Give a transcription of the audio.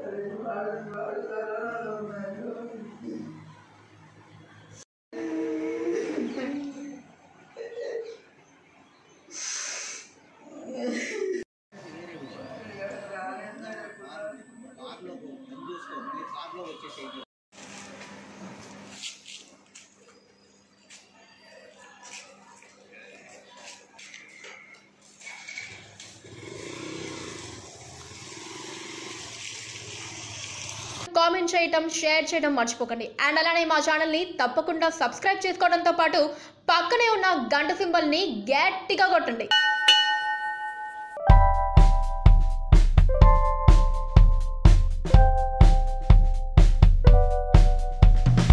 Comment చేయటం, share చేయడం మర్చిపోకండి. అండ్ అలానే మా ఛానల్ని తప్పకుండా సబ్స్క్రైబ్ చేసుకోవడంతో పాటు పక్కనే ఉన్న గంట సింబల్ని గట్టిగా కొట్టండి.